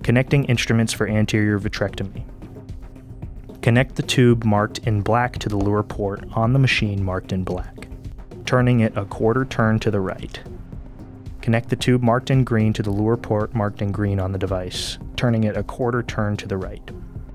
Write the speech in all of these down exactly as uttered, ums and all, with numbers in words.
Connecting instruments for anterior vitrectomy. Connect the tube marked in black to the luer port on the machine marked in black, turning it a quarter turn to the right. Connect the tube marked in green to the luer port marked in green on the device, turning it a quarter turn to the right.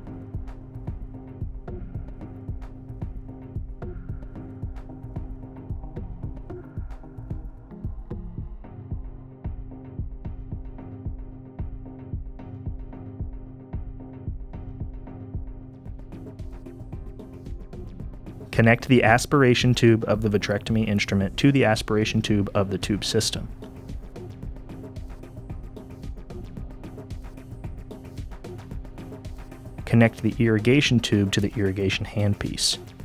Connect the aspiration tube of the vitrectomy instrument to the aspiration tube of the tube system. Connect the irrigation tube to the irrigation handpiece.